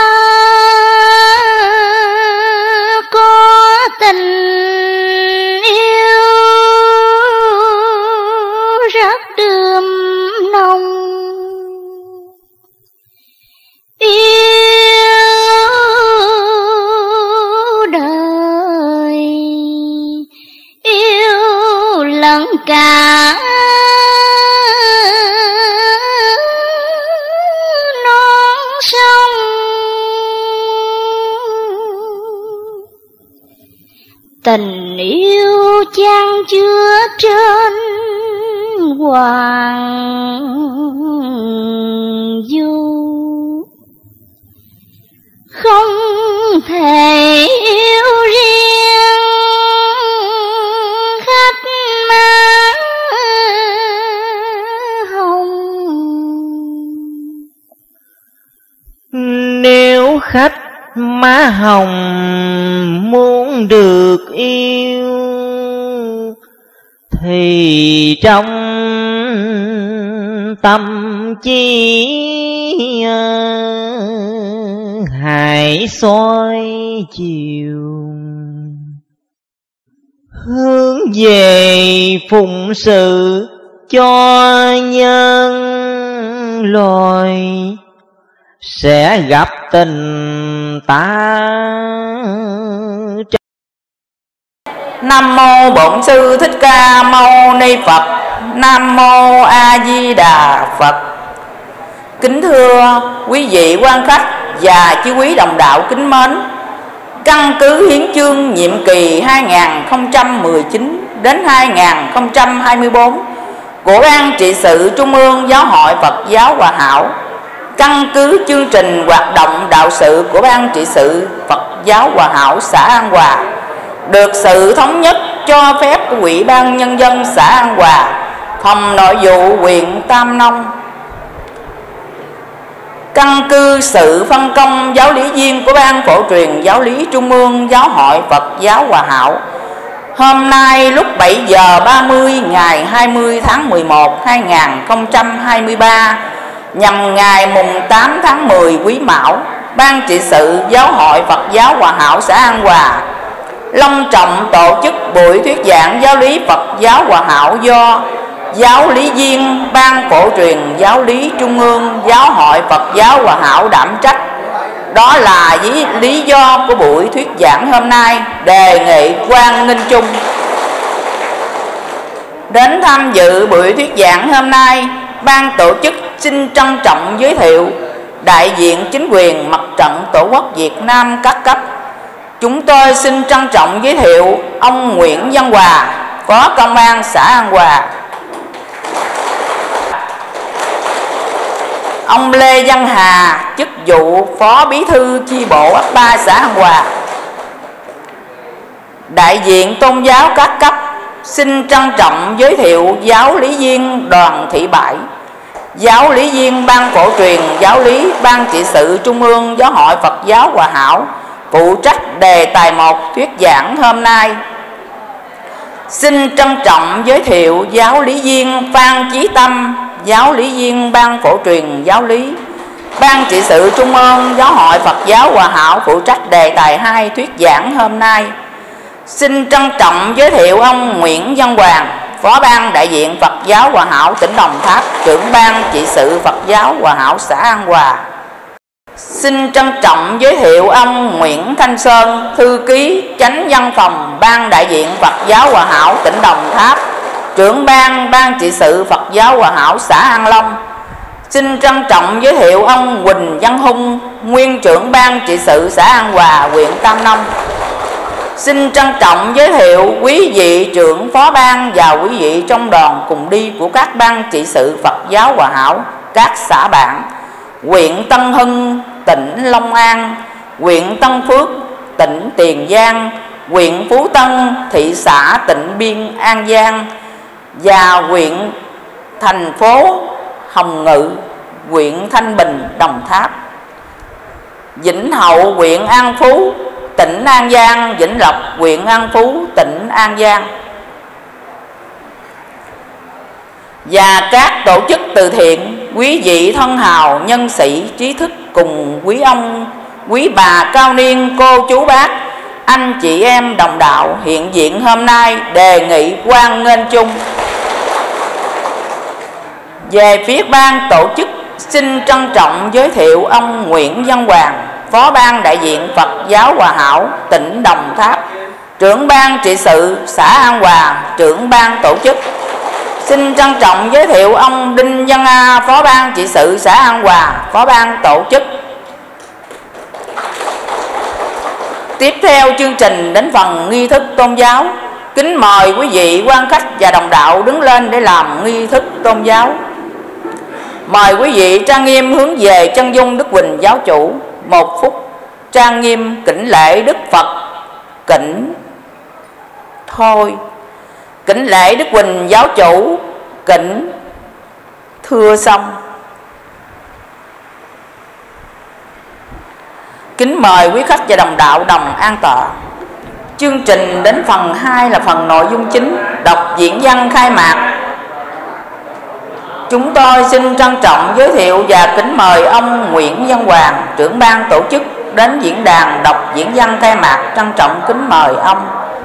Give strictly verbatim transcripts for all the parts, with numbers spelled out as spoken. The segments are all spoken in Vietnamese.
có tình yêu rất đượm nồng, yêu đời yêu lẫn cả non sông. Tình yêu chan chứa trên hoàng du, không thể yêu riêng khách má hồng. Nếu khách má hồng muốn được yêu thì trong tâm chi hãy soi chiều, hướng về phụng sự cho nhân loài, sẽ gặp tình ta. Nam mô Bổn Sư Thích Ca Mâu Ni Phật. Nam mô A Di Đà Phật. Kính thưa quý vị quan khách và chư quý đồng đạo kính mến, căn cứ hiến chương nhiệm kỳ hai nghìn không trăm mười chín đến hai nghìn không trăm hai mươi tư của Ban Trị sự Trung ương Giáo hội Phật giáo Hòa Hảo, căn cứ chương trình hoạt động đạo sự của Ban Trị sự Phật giáo Hòa Hảo xã An Hòa, được sự thống nhất cho phép của Ủy ban Nhân dân xã An Hòa, phòng nội vụ huyện Tam Nông, căn cứ sự phân công giáo lý viên của Ban Phổ truyền Giáo lý Trung ương Giáo hội Phật giáo Hòa Hảo, hôm nay lúc bảy giờ ba mươi ngày hai mươi tháng mười một hai nghìn không trăm hai mươi ba, nhằm ngày mùng tám tháng mười Quý Mão, Ban Trị sự Giáo hội Phật giáo Hòa Hảo xã An Hòa long trọng tổ chức buổi thuyết giảng giáo lý Phật giáo Hòa Hảo do giáo lý viên Ban Phổ truyền Giáo lý Trung ương Giáo hội Phật giáo Hòa Hảo đảm trách. Đó là lý do của buổi thuyết giảng hôm nay. Đề nghị Quang Ninh Trung đến tham dự buổi thuyết giảng hôm nay. Ban tổ chức xin trân trọng giới thiệu đại diện chính quyền Mặt trận Tổ quốc Việt Nam các cấp. Chúng tôi xin trân trọng giới thiệu ông Nguyễn Văn Hòa, Phó Công an xã An Hòa, ông Lê Văn Hà, chức vụ Phó Bí thư chi bộ ấp ba xã An Hòa. Đại diện tôn giáo các cấp xin trân trọng giới thiệu giáo lý viên Đoàn Thị Bãi, giáo lý viên Ban Phổ truyền Giáo lý Ban Trị sự Trung ương Giáo hội Phật giáo Hòa Hảo, phụ trách đề tài một thuyết giảng hôm nay. Xin trân trọng giới thiệu giáo lý viên Phan Chí Tâm, giáo lý viên Ban Phổ truyền Giáo lý Ban Trị sự Trung ương Giáo hội Phật giáo Hòa Hảo, phụ trách đề tài hai thuyết giảng hôm nay. Xin trân trọng giới thiệu ông Nguyễn Văn Hoàng, Phó Ban đại diện Phật giáo Hòa Hảo tỉnh Đồng Tháp, trưởng Ban Trị sự Phật giáo Hòa Hảo xã An Hòa. Xin trân trọng giới thiệu ông Nguyễn Thanh Sơn, thư ký chánh văn phòng Ban đại diện Phật giáo Hòa Hảo tỉnh Đồng Tháp, trưởng Ban Ban Trị sự Phật giáo Hòa Hảo xã An Long. Xin trân trọng giới thiệu ông Huỳnh Văn Hung, nguyên trưởng Ban Trị sự xã An Hòa, huyện Tam Nông. Xin trân trọng giới thiệu quý vị trưởng phó ban và quý vị trong đoàn cùng đi của các ban trị sự Phật giáo Hòa Hảo các xã bạn, huyện Tân Hưng, tỉnh Long An, huyện Tân Phước, tỉnh Tiền Giang, huyện Phú Tân, thị xã Tịnh Biên, An Giang, và huyện thành phố Hồng Ngự, huyện Thanh Bình, Đồng Tháp, Vĩnh Hậu, huyện An Phú, tỉnh An Giang, Vĩnh Lộc, huyện An Phú, tỉnh An Giang, và các tổ chức từ thiện, quý vị thân hào, nhân sĩ, trí thức cùng quý ông, quý bà cao niên, cô chú bác, anh chị em đồng đạo hiện diện hôm nay đề nghị hoan nghênh chung. Về phía ban tổ chức, xin trân trọng giới thiệu ông Nguyễn Văn Hoàng, Phó ban đại diện Phật giáo Hòa Hảo tỉnh Đồng Tháp, trưởng ban trị sự xã An Hòa, trưởng ban tổ chức. Xin trân trọng giới thiệu ông Đinh Văn A, Phó ban trị sự xã An Hòa, Phó ban tổ chức. Tiếp theo chương trình đến phần nghi thức tôn giáo. Kính mời quý vị quan khách và đồng đạo đứng lên để làm nghi thức tôn giáo. Mời quý vị trang nghiêm hướng về chân dung Đức Huỳnh Giáo Chủ. Một phút trang nghiêm kính lễ Đức Phật. Kính thôi. Kính lễ Đức Huỳnh Giáo Chủ. Kính thưa xong. Kính mời quý khách và đồng đạo đồng an tọa. Chương trình đến phần hai là phần nội dung chính, đọc diễn văn khai mạc. Chúng tôi xin trân trọng giới thiệu và kính mời ông Nguyễn Văn Hoàng, trưởng ban tổ chức đến diễn đàn đọc diễn văn khai mạc. Trân trọng kính mời ông.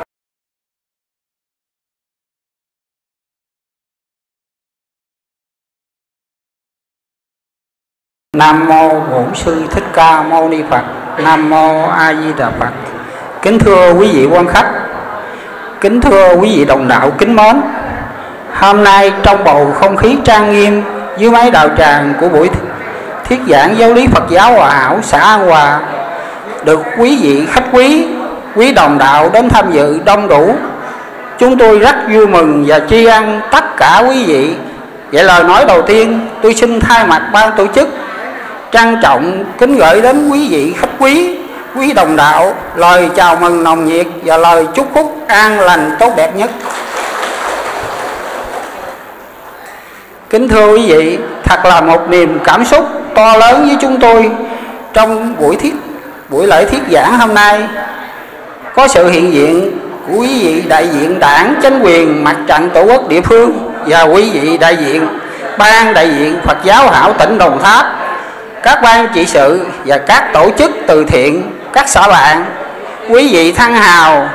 Nam mô Bổn Sư Thích Ca Mâu Ni Phật. Nam mô A Di Đà Phật. Kính thưa quý vị quan khách, kính thưa quý vị đồng đạo kính mến. Hôm nay trong bầu không khí trang nghiêm dưới mái đạo tràng của buổi thuyết giảng giáo lý Phật giáo Hòa Hảo xã An Hòa, được quý vị khách quý, quý đồng đạo đến tham dự đông đủ, chúng tôi rất vui mừng và tri ân tất cả quý vị. Vậy lời nói đầu tiên, tôi xin thay mặt ban tổ chức trân trọng kính gửi đến quý vị khách quý, quý đồng đạo lời chào mừng nồng nhiệt và lời chúc phúc an lành tốt đẹp nhất. Kính thưa quý vị, thật là một niềm cảm xúc to lớn với chúng tôi trong buổi thiết buổi lễ thuyết giảng hôm nay. Có sự hiện diện của quý vị đại diện đảng, chính quyền, mặt trận tổ quốc địa phương và quý vị đại diện ban đại diện Phật giáo Hảo tỉnh Đồng Tháp, các ban trị sự và các tổ chức từ thiện, các xã bạn, quý vị thân hào,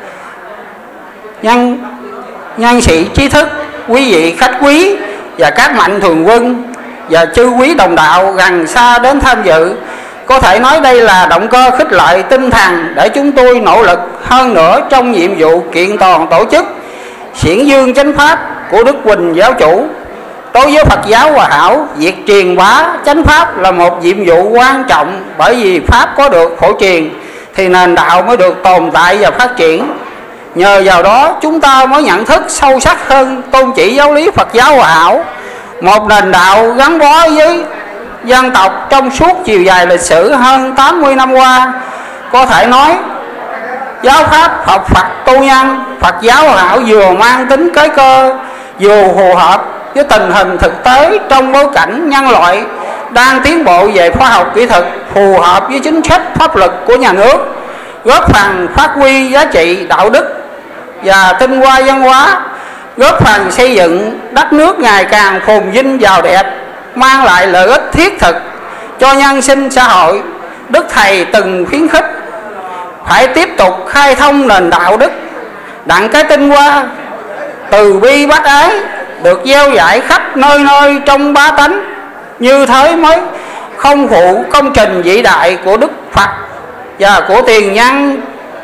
nhân nhân sĩ trí thức, quý vị khách quý và các mạnh thường quân và chư quý đồng đạo gần xa đến tham dự. Có thể nói đây là động cơ khích lệ tinh thần để chúng tôi nỗ lực hơn nữa trong nhiệm vụ kiện toàn tổ chức xiển dương chánh pháp của Đức Huỳnh Giáo Chủ. Đối với Phật giáo Hòa Hảo, việc truyền bá chánh pháp là một nhiệm vụ quan trọng, bởi vì pháp có được phổ truyền thì nền đạo mới được tồn tại và phát triển. Nhờ vào đó chúng ta mới nhận thức sâu sắc hơn tôn chỉ giáo lý Phật giáo Hòa Hảo, một nền đạo gắn bó với dân tộc trong suốt chiều dài lịch sử hơn tám mươi năm qua. Có thể nói giáo pháp học Phật tu nhân, Phật giáo Hòa Hảo vừa mang tính kế cơ, vừa phù hợp với tình hình thực tế trong bối cảnh nhân loại đang tiến bộ về khoa học kỹ thuật, phù hợp với chính sách pháp luật của nhà nước, góp phần phát huy giá trị đạo đức và tinh hoa văn hóa, góp phần xây dựng đất nước ngày càng phồn vinh giàu đẹp, mang lại lợi ích thiết thực cho nhân sinh xã hội. Đức Thầy từng khuyến khích phải tiếp tục khai thông nền đạo đức, đặng cái tinh hoa từ bi bác ái được gieo dạy khắp nơi nơi trong bá tánh, như thế mới không phụ công trình vĩ đại của Đức Phật và của tiền nhân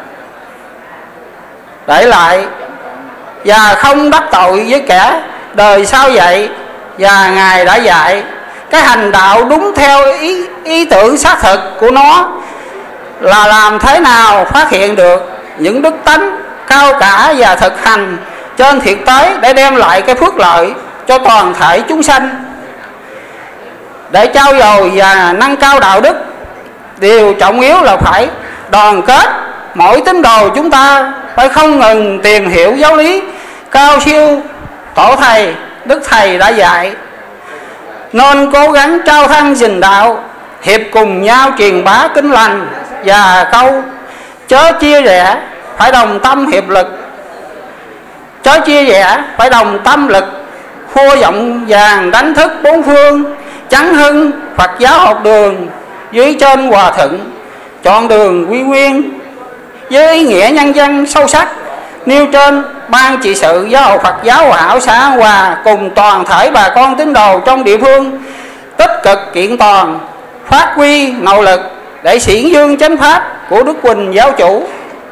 để lại, và không đắc tội với kẻ đời sau dạy. Và Ngài đã dạy cái hành đạo đúng theo ý, ý tưởng xác thực của nó là làm thế nào phát hiện được những đức tánh cao cả và thực hành trên thực tế để đem lại cái phước lợi cho toàn thể chúng sanh. Để trau dồi và nâng cao đạo đức, điều trọng yếu là phải đoàn kết. Mỗi tín đồ chúng ta phải không ngừng tìm hiểu giáo lý cao siêu tổ thầy, Đức Thầy đã dạy, nên cố gắng trao thân gìn đạo, hiệp cùng nhau truyền bá kinh lành và câu chớ chia rẽ, phải đồng tâm hiệp lực. Chớ chia rẽ, phải đồng tâm lực, khua giọng vàng đánh thức bốn phương, chấn hưng Phật giáo học đường dưới trên hòa thuận, chọn đường quy nguyên với ý nghĩa nhân dân sâu sắc. Nêu trên, ban trị sự giáo hội Phật giáo Hòa Hảo xã An Hòa cùng toàn thể bà con tín đồ trong địa phương tích cực kiện toàn, phát huy nội lực để xiển dương chánh pháp của Đức Huỳnh giáo chủ.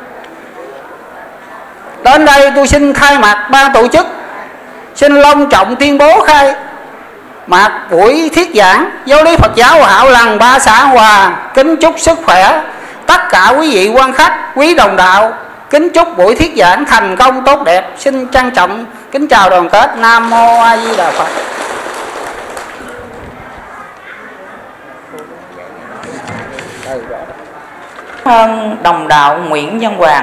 Đến đây tôi xin thay mặt ban tổ chức xin long trọng tuyên bố khai mạc buổi thuyết giảng giáo lý Phật giáo Hòa Hảo lần ba xã An Hòa. Kính chúc sức khỏe tất cả quý vị quan khách, quý đồng đạo. Kính chúc buổi thuyết giảng thành công tốt đẹp. Xin trân trọng kính chào đoàn kết. Nam Mô A Di Đà Phật. Hơn đồng đạo Nguyễn Văn Hoàng.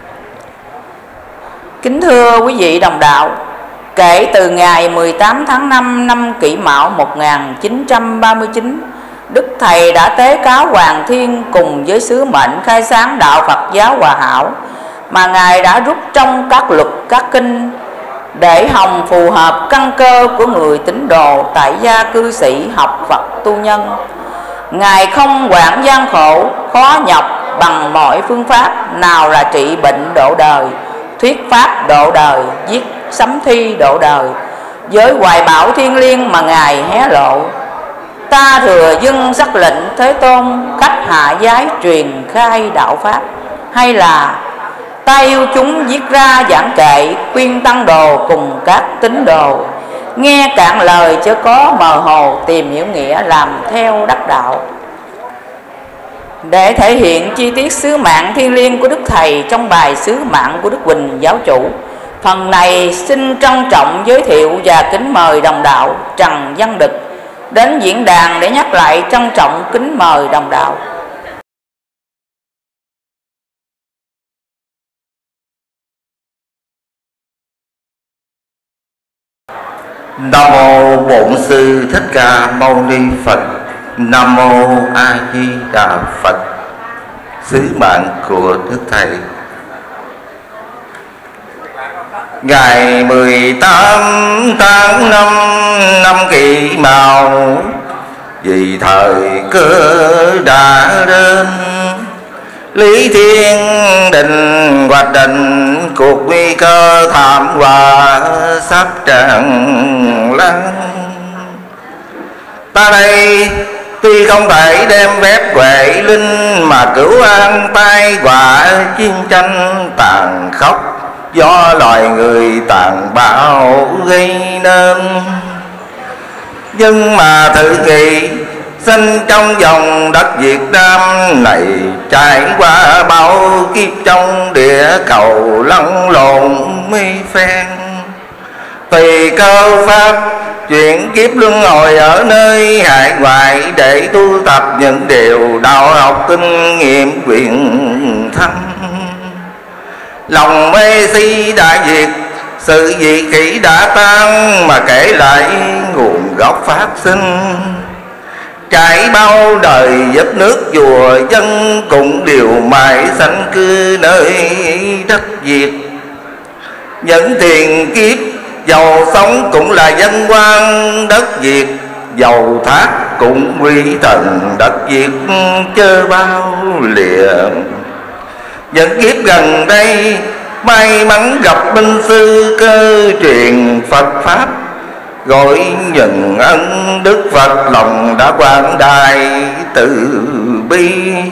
Kính thưa quý vị đồng đạo, kể từ ngày mười tám tháng năm năm Kỷ Mão một nghìn chín trăm ba mươi chín, Đức Thầy đã tế cáo Hoàng Thiên cùng với sứ mệnh khai sáng đạo Phật giáo Hòa Hảo mà Ngài đã rút trong các luật, các kinh để hồng phù hợp căn cơ của người tín đồ tại gia cư sĩ học Phật tu nhân. Ngài không quản gian khổ, khó nhọc bằng mọi phương pháp, nào là trị bệnh độ đời, thuyết pháp độ đời, viết sấm thi độ đời. Với hoài bão thiên liêng mà Ngài hé lộ, ta thừa dâng sắc lệnh Thế Tôn, khách hạ giới truyền khai đạo pháp. Hay là ta yêu chúng viết ra giảng kệ, khuyên tăng đồ cùng các tín đồ, nghe cạn lời chớ có mờ hồ, tìm hiểu nghĩa làm theo đắc đạo. Để thể hiện chi tiết sứ mạng thiêng liêng của Đức Thầy trong bài sứ mạng của Đức Huỳnh giáo chủ, phần này xin trân trọng giới thiệu và kính mời đồng đạo Trần Văn Đực đến diễn đàn để nhắc lại trân trọng kính mời đồng đạo. Nam mô Bổn Sư Thích Ca Mâu Ni Phật. Nam mô A Di Đà Phật. Sứ mạng của Đức Thầy. Ngày mười tám tháng năm năm Kỷ Mão, vì thời cơ đã đến, Lý Thiên Đình hoạch định cuộc nguy cơ thảm họa sắp tràn lan. Ta đây tuy không thể đem phép huệ linh mà cứu an tai họa chiến tranh tàn khốc do loài người tàn bạo gây nên, nhưng mà thử nghĩ sinh trong dòng đất Việt Nam này, trải qua bao kiếp trong địa cầu lăn lộn mây phen, tùy cơ pháp chuyển kiếp luân hồi ở nơi hải ngoại để tu tập những điều đạo học kinh nghiệm quyền thâm. Lòng mê si đã diệt, sự dị kỷ đã tan, mà kể lại nguồn gốc phát sinh. Trải bao đời đất nước chùa dân cũng đều mãi sanh cư nơi đất Việt. Những tiền kiếp giàu sống cũng là dân quan đất Việt, giàu thác cũng quý thần đất Việt chớ bao lìa. Những kiếp gần đây may mắn gặp minh sư cơ truyền Phật Pháp, gọi nhận ân Đức Phật lòng đã quảng đại từ bi.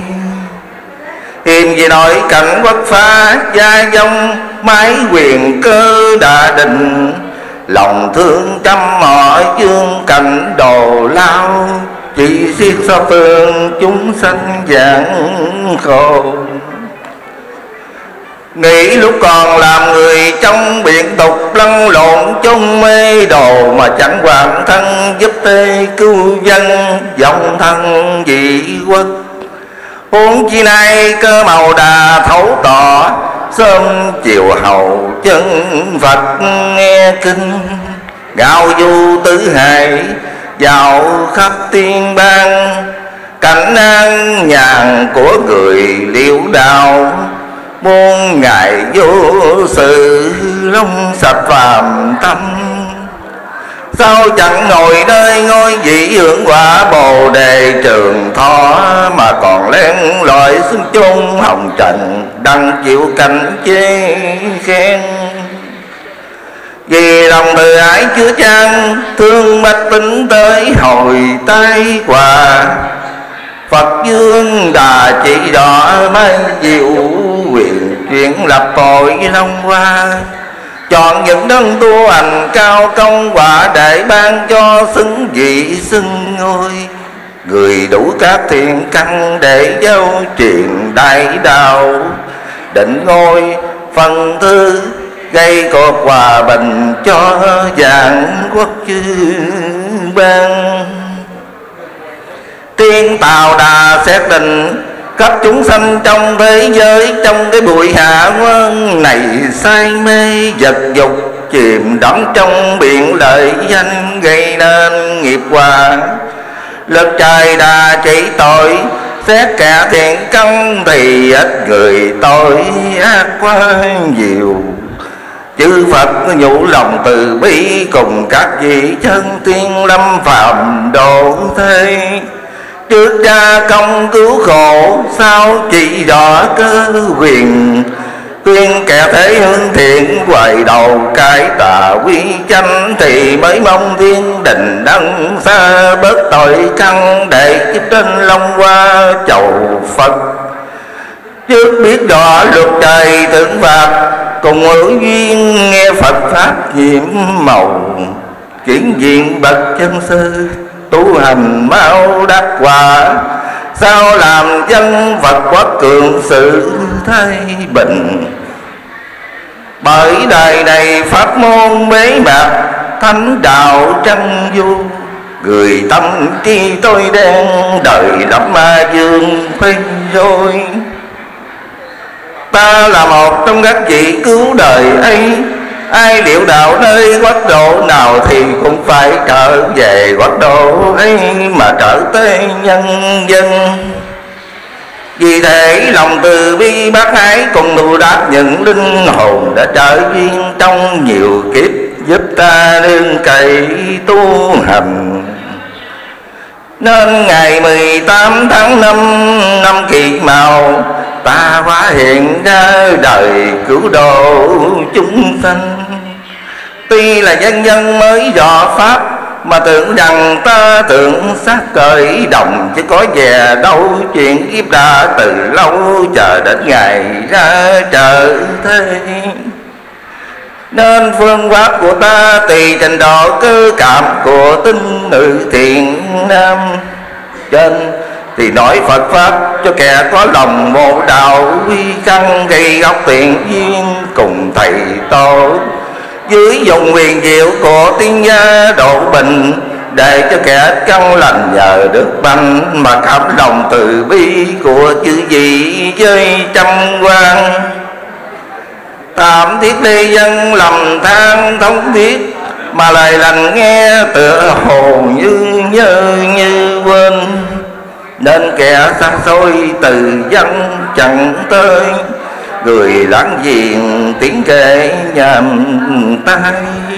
Hiền gì nói cảnh quốc phá gia vong, mái quyền cơ đã định, lòng thương trăm họ dương cảnh đồ lao, chỉ xiết xa phương chúng sanh dạng khổ. Nghĩ lúc còn làm người trong biển tục lăn lộn trong mê đồ, mà chẳng hoàn thân giúp tê cứu dân dòng thân dị quốc. Huống chi nay cơ màu đà thấu tỏ, sớm chiều hầu chân Phật nghe kinh. Gạo du tứ hải dạo khắp tiên bang, cảnh an nhàn của người liễu đạo. Muôn ngày vô sự long sạch phàm tâm, sao chẳng ngồi nơi ngôi vị hưởng quả bồ đề trường thọ, mà còn len lỏi xuống chốn hồng trần đặng chịu cảnh chê khen. Vì lòng từ ái chứa chan, thương bách tính tới hồi tay quà, Phật dương đà chỉ đỏ mấy diệu quyền chuyển lập tội long hoa. Chọn những đấng tu hành cao công quả, để ban cho xứng vị xưng ngôi. Người đủ các thiện căn để giao truyền đại đạo, định ngôi phần thư gây cột hòa bình cho vạn quốc chư ban. Tiên Tào Đà xét định khắp chúng sanh trong thế giới, trong cái buổi hạ quân này say mê vật dục, chìm đắm trong biển lợi danh, gây nên nghiệp quả. Lực trời đà chỉ tội, xét kẻ thiện căn thì ít, người tội ác quá nhiều. Chư Phật nhủ lòng từ bi, cùng các vị chân tiên lâm phàm độ thế. Trước cha công cứu khổ, sao chỉ rõ cơ quyền, khuyên kẻ thế hướng thiện, hoài đầu cái tà quy chánh, thì mới mong thiên đình đăng xa bớt tội căn, để kiếp trên long hoa chầu Phật. Trước biết rõ luật trời thượng phạt, cùng hữu duyên nghe Phật pháp nhiệm màu, chuyển diện bậc chân sư tu hành mau đắc quả. Sao làm dân Phật quốc cường sự thái bình, bởi đời này pháp môn bế mạc, thánh đạo trăng du. Người tâm trí tôi đen, đời lắm ma dương khuyên rồi. Ta là một trong các vị cứu đời ấy, ai liệu đạo nơi quốc độ nào thì cũng phải trở về quốc độ ấy, mà trở tới nhân dân. Vì thế lòng từ bi bác ái, cùng đủ đáp những linh hồn đã trở duyên trong nhiều kiếp, giúp ta nương cậy tu hành. Nên ngày mười tám tháng năm năm Kỷ Mão, ta hóa hiện ra đời cứu độ chúng sanh. Tuy là dân dân mới dò pháp, mà tưởng rằng ta tưởng xác cởi đồng, chứ có về đâu chuyện kiếp đã từ lâu, chờ đến ngày ra trở thế. Nên phương pháp của ta tùy trình độ cơ cảm của tinh nữ thiện nam. Trên thì nói Phật pháp cho kẻ có lòng mộ đạo, quy căn gây gốc tiền duyên cùng thầy tổ. Dưới dùng quyền diệu của tiên gia độ bình, để cho kẻ căn lành nhờ đức banh, mà cảm lòng từ bi của chư vị với trăm quan. Tạm thiết lê dân lầm than thống thiết, mà lời lành nghe tựa hồ như nhớ như quên. Nên kẻ xa xôi từ dân chẳng tới, người láng giềng tiếng kể nhàm tai.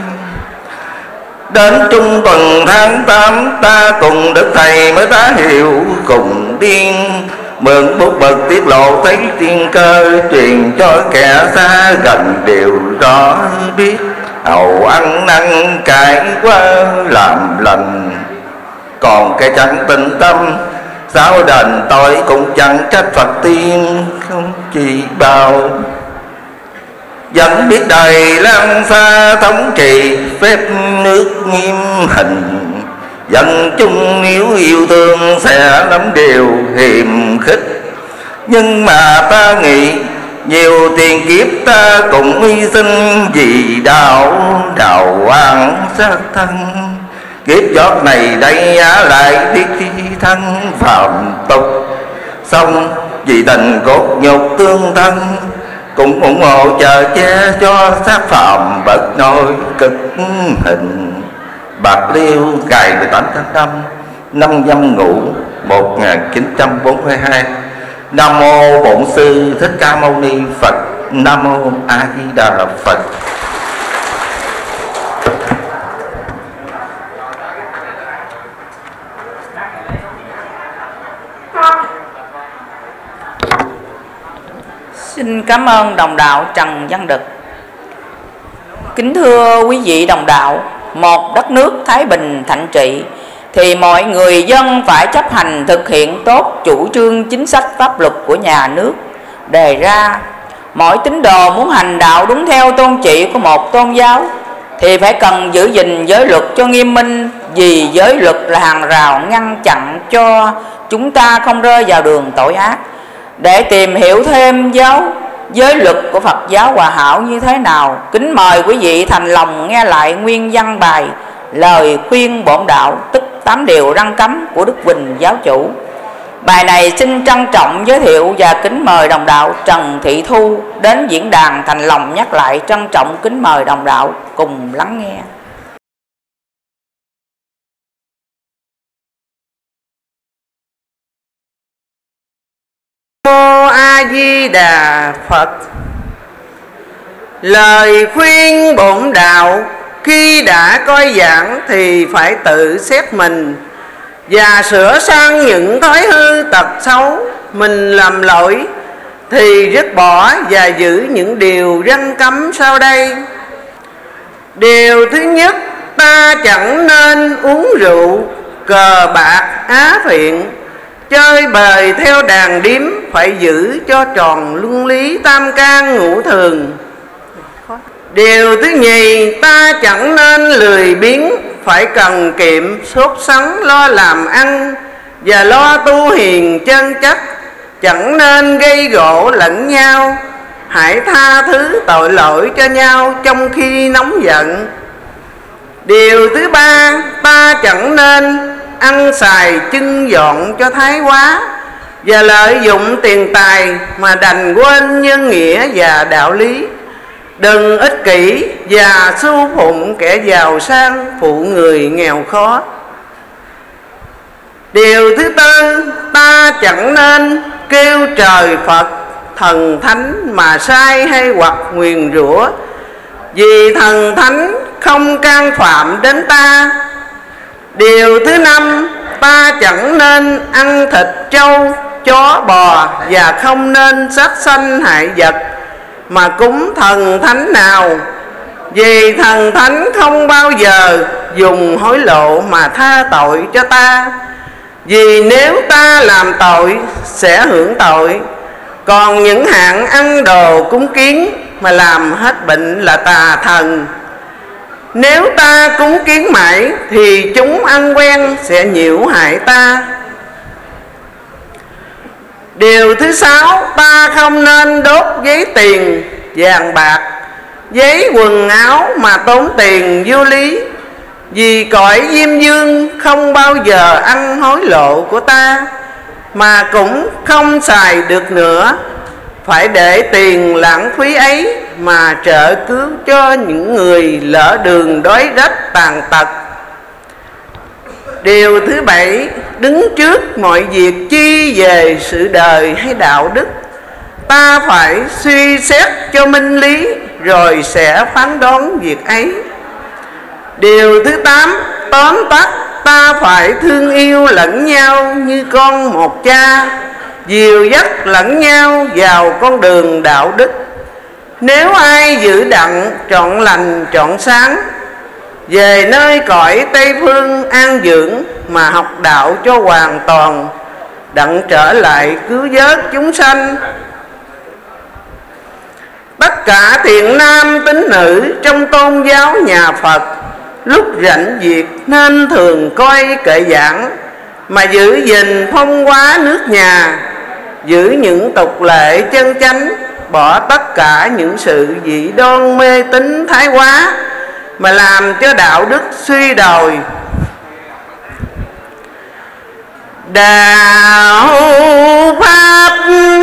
Đến trung tuần tháng tám, ta cùng đức thầy mới tá hiệu cùng điên. Mượn bút bật tiết lộ thấy tiên cơ, truyền cho kẻ xa gần đều rõ biết. Hầu ăn năn cải qua làm lành, còn kẻ chẳng tình tâm, sao đền tội cũng chẳng trách Phật tiên không chỉ bao. Vẫn biết đời lang xa thống trị, phép nước nghiêm hình. Dân chung nếu yêu thương sẽ lắm điều hiềm khích. Nhưng mà ta nghĩ nhiều tiền kiếp ta cũng hy sinh, vì đạo đạo oan sát thân. Kiếp giọt này đây á lại biết thi thân phàm tục, xong vì tình cốt nhục tương thân, cũng ủng hộ chờ che cho xác phàm bậc nôi cực hình. Bạc Liêu ngày mười tám tháng năm năm Nhâm Ngũ một nghìn chín trăm bốn mươi hai. Nam mô Bổn Sư Thích Ca Mâu Ni Phật. Nam mô A Di Đà Phật. Xin cảm ơn đồng đạo Trần Văn Đực. Kính thưa quý vị đồng đạo, một đất nước thái bình thạnh trị thì mọi người dân phải chấp hành thực hiện tốt chủ trương chính sách pháp luật của nhà nước đề ra. Mỗi tín đồ muốn hành đạo đúng theo tôn trị của một tôn giáo thì phải cần giữ gìn giới luật cho nghiêm minh, vì giới luật là hàng rào ngăn chặn cho chúng ta không rơi vào đường tội ác. Để tìm hiểu thêm giáo giới luật của Phật giáo Hòa Hảo như thế nào, kính mời quý vị thành lòng nghe lại nguyên văn bài Lời khuyên bổn đạo, tức tám điều răn cấm của Đức Huỳnh giáo chủ. Bài này xin trân trọng giới thiệu và kính mời đồng đạo Trần Thị Thu đến diễn đàn thành lòng nhắc lại. Trân trọng kính mời đồng đạo cùng lắng nghe. Mô A Di Đà Phật. Lời khuyên bổn đạo, khi đã coi giảng thì phải tự xét mình và sửa sang những thói hư tật xấu mình làm lỗi, thì dứt bỏ và giữ những điều răn cấm sau đây. Điều thứ nhất, ta chẳng nên uống rượu, cờ bạc, á phiện, chơi bời theo đàn điếm, phải giữ cho tròn luân lý tam can ngũ thường. Điều thứ nhì, ta chẳng nên lười biếng, phải cần kiệm, sốt sắng lo làm ăn và lo tu hiền chân chất, chẳng nên gây gổ lẫn nhau, hãy tha thứ tội lỗi cho nhau trong khi nóng giận. Điều thứ ba, ta chẳng nên ăn xài chưng dọn cho thái quá và lợi dụng tiền tài mà đành quên nhân nghĩa và đạo lý. Đừng ích kỷ và xu phụng kẻ giàu sang, phụ người nghèo khó. Điều thứ tư, ta chẳng nên kêu trời Phật, thần thánh mà sai hay hoặc nguyền rủa, vì thần thánh không can phạm đến ta. Điều thứ năm, ta chẳng nên ăn thịt trâu, chó, bò và không nên sát sanh hại vật mà cúng thần thánh nào, vì thần thánh không bao giờ dùng hối lộ mà tha tội cho ta. Vì nếu ta làm tội sẽ hưởng tội. Còn những hạng ăn đồ cúng kiến mà làm hết bệnh là tà thần. Nếu ta cúng kiến mãi thì chúng ăn quen sẽ nhiễu hại ta. Điều thứ sáu, ta không nên đốt giấy tiền, vàng bạc, giấy quần áo mà tốn tiền vô lý, vì cõi Diêm Dương không bao giờ ăn hối lộ của ta, mà cũng không xài được nữa. Phải để tiền lãng phí ấy mà trợ cứu cho những người lỡ đường đói rách tàn tật. Điều thứ bảy, đứng trước mọi việc chi về sự đời hay đạo đức, ta phải suy xét cho minh lý rồi sẽ phán đoán việc ấy. Điều thứ tám, tóm tắt, ta phải thương yêu lẫn nhau như con một cha, dìu dắt lẫn nhau vào con đường đạo đức. Nếu ai giữ đặng trọn lành trọn sáng, về nơi cõi Tây Phương an dưỡng mà học đạo cho hoàn toàn, đặng trở lại cứu vớt chúng sanh. Tất cả thiện nam tín nữ trong tôn giáo nhà Phật, lúc rảnh việc nên thường coi kệ giảng, mà giữ gìn phong hóa nước nhà, giữ những tục lệ chân chánh, bỏ tất cả những sự dị đoan mê tín thái quá mà làm cho đạo đức suy đồi. Đạo pháp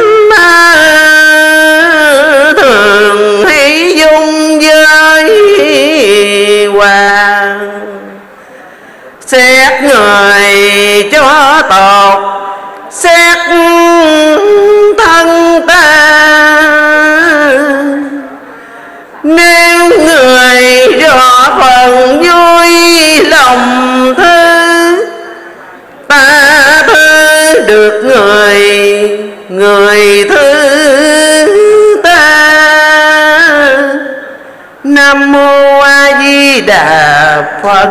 thường hay dung với hoàng, xét người cho tột, xét thân ta. Nếu người rõ phần vui lòng thư, ta thư được người người kỳ thứ ta. Nam mô A Di Đà Phật.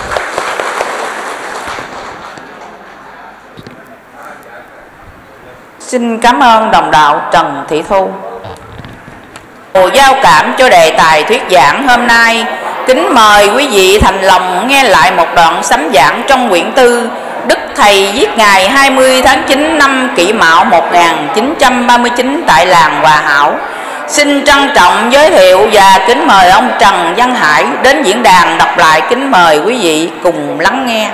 Xin cảm ơn đồng đạo Trần Thị Thu. Hồ giao cảm cho đề tài thuyết giảng hôm nay, kính mời quý vị thành lòng nghe lại một đoạn sấm giảng trong quyển tư Đức Thầy viết ngày hai mươi tháng chín năm Kỷ Mão một nghìn chín trăm ba mươi chín tại làng Hòa Hảo. Xin trân trọng giới thiệu và kính mời ông Trần Văn Hải đến diễn đàn đọc lại. Kính mời quý vị cùng lắng nghe.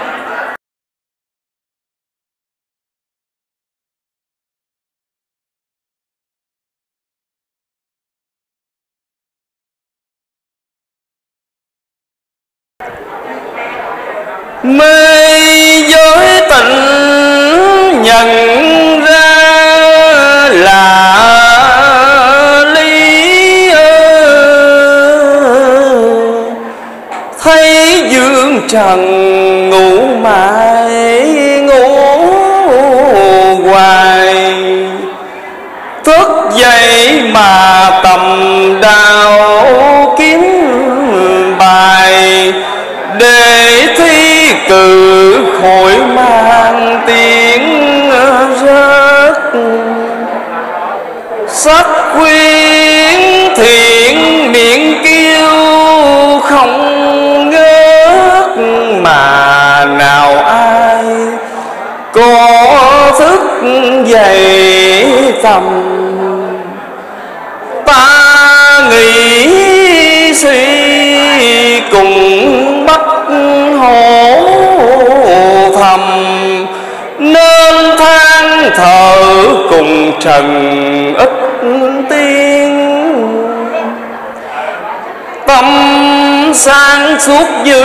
Mê giới tình nhận ra là lý, thấy dương trần ngủ mãi ngủ hoài, thức dậy mà tầm đạo kiếm bài để thi cử khỏi mang tiếng rớt. Sắc khuyên thiện miệng kêu không ngớt, mà nào ai có thức dậy tầm. Ta nghĩ suy cùng bắt hổ thầm, nên than thở cùng trần ít tiên. Tâm sáng suốt như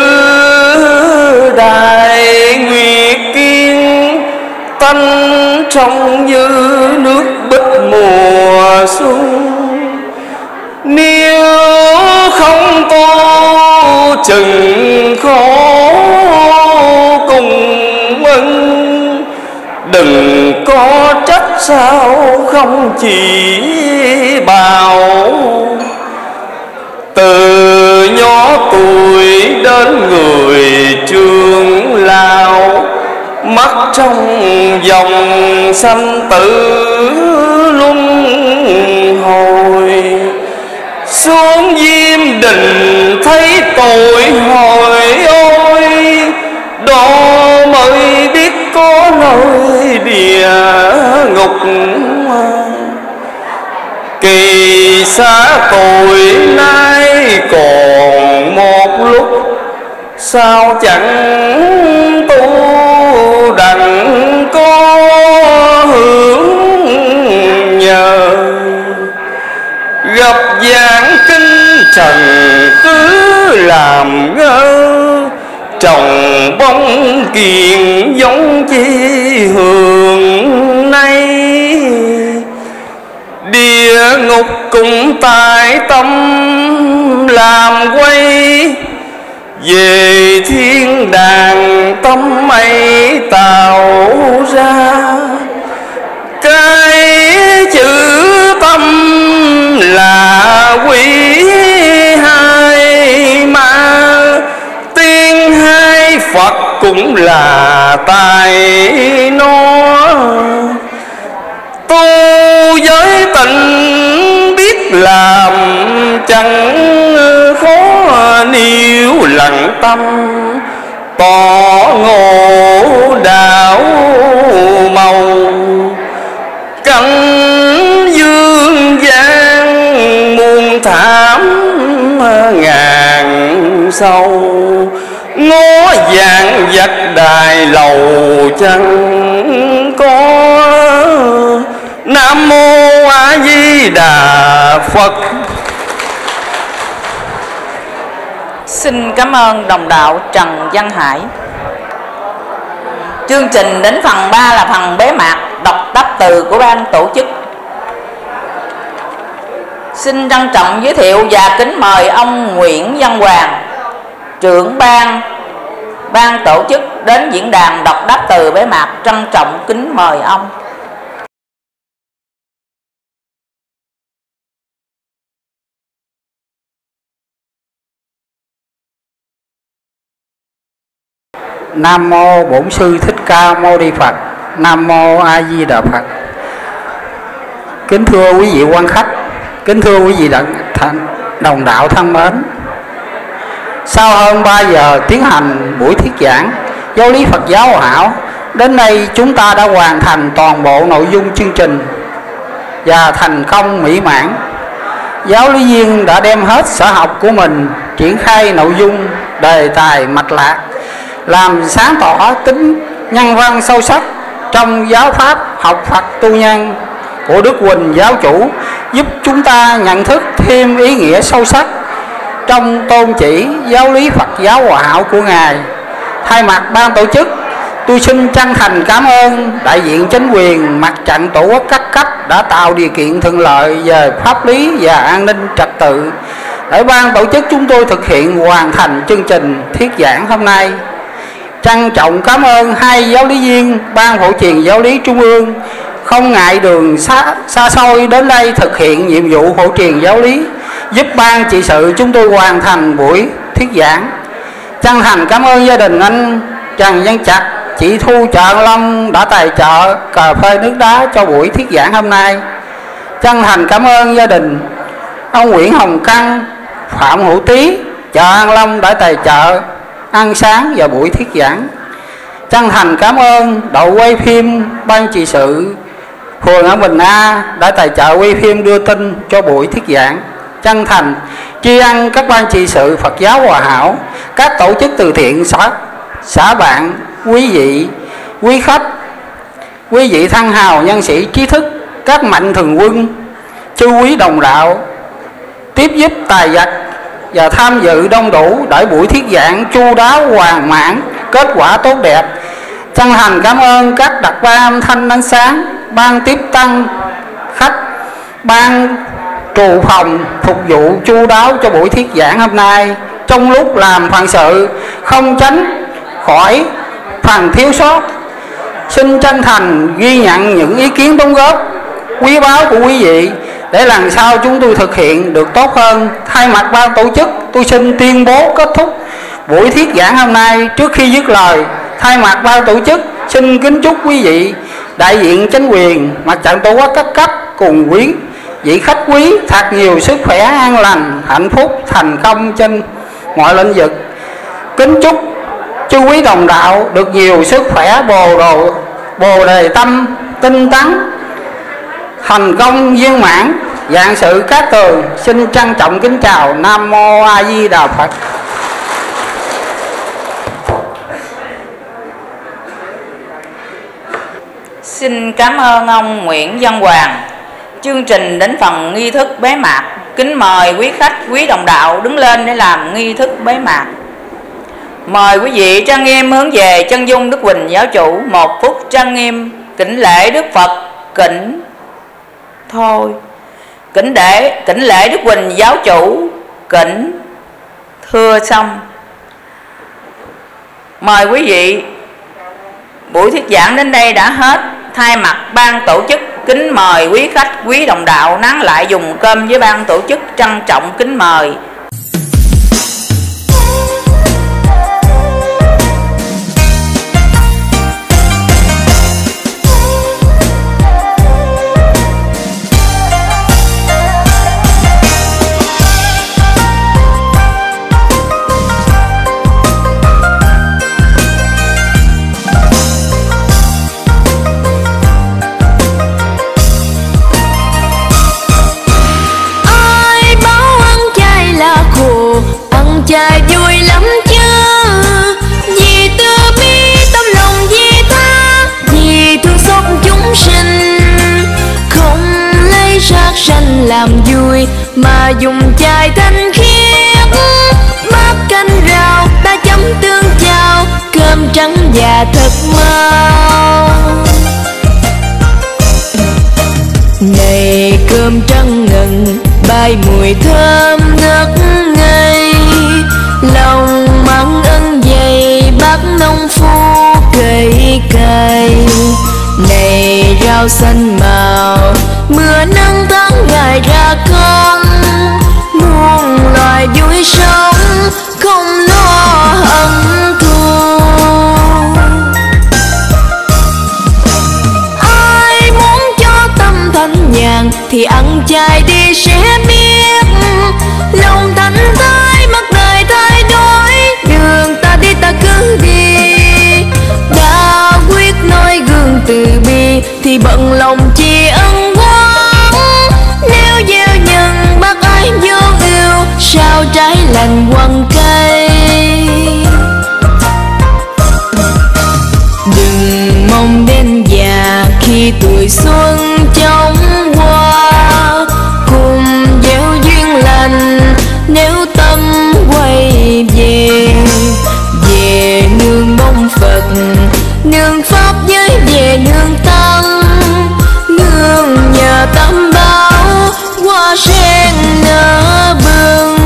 đài nguyệt kiên, tanh trong như nước bích mùa xuân. Nếu không tu chừng khó cùng ân, đừng có trách sao không chỉ bảo. Từ nhỏ tuổi đến người trường lao, mắt trong dòng sanh tử luân hồi. Xuống Diêm Đình thấy tội hỏi ôi, đó mới biết có nơi địa ngục. Kỳ xa tội nay còn một lúc, sao chẳng tu đặng có hưởng nhờ. Gặp giảng kinh trần cứ làm ngơ, trồng bông kiền giống chi hường nay. Địa ngục cũng tại tâm làm quay, về thiên đàng tâm ấy tạo ra. Cái chữ tâm là quý hai, mà tiên hai Phật cũng là tài nó. Tu giới tình biết làm chẳng khó, níu lặng tâm tỏ ngộ đạo màu. Cảnh dương gian muôn thảm ngàn sâu, ngó vàng vạch đài lầu chẳng có. Nam mô A Di Đà Phật. Xin cảm ơn đồng đạo Trần Văn Hải. Chương trình đến phần ba là phần bế mạc đọc đáp từ của ban tổ chức. Xin trân trọng giới thiệu và kính mời ông Nguyễn Văn Hoàng, trưởng ban ban tổ chức đến diễn đàn đọc đáp từ bế mạc. Trân trọng kính mời ông. Nam mô Bổn Sư Thích Ca Mâu Ni Phật. Nam mô A Di Đà Phật. Kính thưa quý vị quan khách, kính thưa quý vị đồng đạo thân mến, sau hơn ba giờ tiến hành buổi thuyết giảng giáo lý Phật giáo Hòa Hảo, đến nay chúng ta đã hoàn thành toàn bộ nội dung chương trình và thành công mỹ mãn. Giáo lý viên đã đem hết sở học của mình triển khai nội dung, đề tài, mạch lạc, làm sáng tỏ tính nhân văn sâu sắc trong giáo pháp học Phật tu nhân của Đức Huỳnh Giáo Chủ, giúp chúng ta nhận thức thêm ý nghĩa sâu sắc trong tôn chỉ giáo lý Phật giáo Hòa Hảo của Ngài. Thay mặt ban tổ chức, tôi xin chân thành cảm ơn đại diện chính quyền mặt trận tổ quốc các cấp đã tạo điều kiện thuận lợi về pháp lý và an ninh trật tự để ban tổ chức chúng tôi thực hiện hoàn thành chương trình thuyết giảng hôm nay. Trân trọng cảm ơn hai giáo lý viên ban phổ truyền giáo lý trung ương không ngại đường xa, xa xôi đến đây thực hiện nhiệm vụ phổ truyền giáo lý, giúp ban trị sự chúng tôi hoàn thành buổi thuyết giảng. Chân thành cảm ơn gia đình anh Trần Văn Trạch, chị Thu Chợ Long đã tài trợ cà phê nước đá cho buổi thuyết giảng hôm nay. Chân thành cảm ơn gia đình ông Nguyễn Hồng Căn, Phạm Hữu Tý, chợ An Long đã tài trợ ăn sáng và buổi thuyết giảng. Chân thành cảm ơn đội quay phim ban trị sự phường ở Bình A đã tài trợ quay phim đưa tin cho buổi thuyết giảng. Chân thành tri ân các ban trị sự Phật giáo Hòa Hảo, các tổ chức từ thiện xã, xã bạn, quý vị, quý khách, quý vị thân hào, nhân sĩ trí thức, các mạnh thường quân, chư quý đồng đạo tiếp giúp tài vật và tham dự đông đủ để buổi thuyết giảng chu đáo hoàn mãn, kết quả tốt đẹp. Chân thành cảm ơn các đặc ban âm thanh ánh sáng, ban tiếp tân khách, ban trụ phòng phục vụ chu đáo cho buổi thuyết giảng hôm nay. Trong lúc làm phận sự không tránh khỏi phần thiếu sót, xin chân thành ghi nhận những ý kiến đóng góp quý báu của quý vị để lần sau chúng tôi thực hiện được tốt hơn. Thay mặt ban tổ chức, tôi xin tuyên bố kết thúc buổi thuyết giảng hôm nay. Trước khi dứt lời, thay mặt ban tổ chức xin kính chúc quý vị đại diện chính quyền mặt trận tổ quốc các cấp cùng quý vị khách quý thật nhiều sức khỏe, an lành, hạnh phúc, thành công trên mọi lĩnh vực. Kính chúc chư quý đồng đạo được nhiều sức khỏe, bồ đồ bồ đề tâm tinh tấn, thành công viên mãn, vạn sự cát tường. Xin trân trọng kính chào. Nam mô A Di Đà Phật. Xin cảm ơn ông Nguyễn Văn Hoàng. Chương trình đến phần nghi thức bế mạc. Kính mời quý khách, quý đồng đạo đứng lên để làm nghi thức bế mạc. Mời quý vị trang nghiêm hướng về chân dung Đức Huỳnh Giáo Chủ. Một phút trang nghiêm kính lễ Đức Phật. Kính thôi kính để kính lễ Đức Huỳnh Giáo Chủ. Kính thưa xong. Mời quý vị, buổi thuyết giảng đến đây đã hết. Thay mặt ban tổ chức kính mời quý khách, quý đồng đạo nán lại dùng cơm với ban tổ chức. Trân trọng kính mời. Chài vui lắm chứ, vì từ bi tâm lòng vì tha, vì thương xót chúng sinh, không lấy sát sanh làm vui mà dùng chài thanh khiết. Bát canh rau ta chấm tương chao, cơm trắng và thật mau. Ngày cơm trắng ngần bay mùi thơm ngất ngây, lòng mặn ân dày bác nông phu cây cày. Này rau xanh màu mưa nắng tháng ngày ra con, muôn loài vui sống không lo hận thù. thanh nhàn thì ăn chay đi sẽ biết. Lòng thanh thơi mặt đời thay đổi, đường ta đi ta cứ đi. Đã quyết nói gương từ bi thì bận lòng tri ân quán. Nếu gieo nhân bác ái vô ưu, sao trái lành quăng cây. Đừng mong đến già khi tuổi xuân chóng qua, cùng gieo duyên lành nếu tâm quay về. Về nương bông Phật, nương Pháp giới, về nương Tăng, nương nhờ tam bảo hoa sen nở bừng.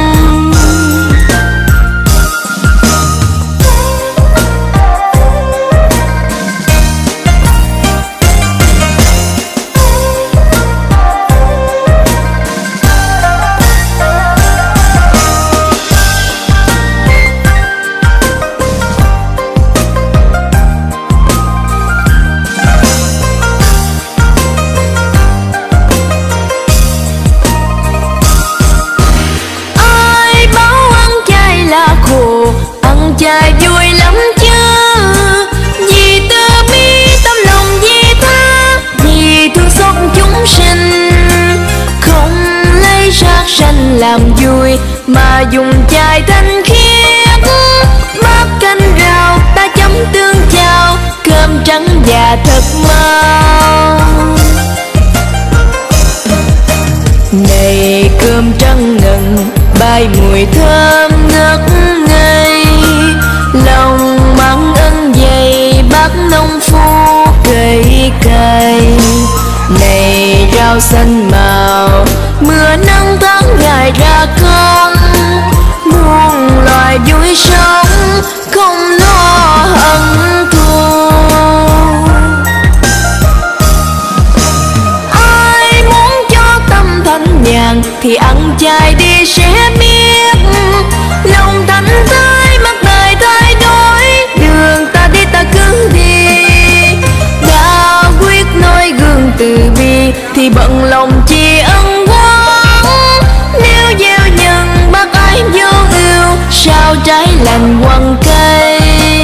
Chài vui lắm chứ, vì từ bi tâm lòng vì tha, vì thương xót chúng sinh. Không lấy sát sanh làm vui mà dùng chài thanh khiết. Bát canh rau ta chấm tương chao, cơm trắng và thật mau. Này cơm trắng ngần bay mùi thơm ngất ngây, lòng mang ơn dày bác nông phu cây cày. Này rau xanh màu mưa nắng tháng ngày ra con, muôn loài vui sống không lo hận thù. Ai muốn cho tâm thanh nhàn thì ăn chay đi sẽ biết. Lòng thanh thơi mặt đời thay đổi, đường ta đi ta cứ đi. Đã quyết nói gương từ bi thì bận lòng tri ân quán. Nếu gieo nhân bác ái vô ưu, sao trái lành quăng cây.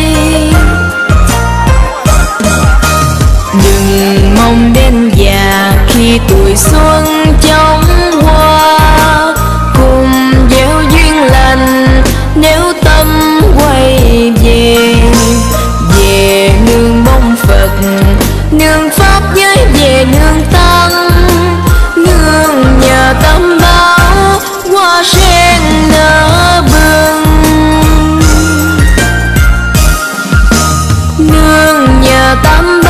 Đừng mong đến già khi tuổi xuân chóng qua, cùng gieo duyên lành nếu tâm quay về. Về nương bông Phật, nương Pháp giới, về nương Tăng, nương nhờ tam bảo hoa sen nở bừng. Nương nhờ tam bảo